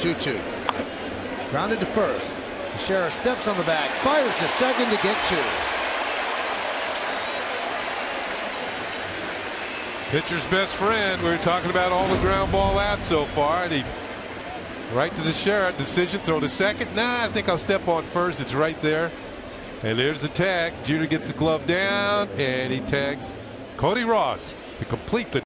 2-2. Grounded to first. Teixeira steps on the bag, fires to second to get 2. Pitcher's best friend. We were talking about all the ground ball outs so far. And he right to Teixeira. Decision, throw to second. Nah, I think I'll step on first. It's right there. And there's the tag. Jeter gets the glove down, and he tags Cody Ross to complete the